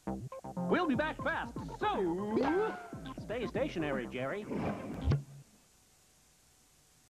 We'll be back fast, so stay stationary, Jerry.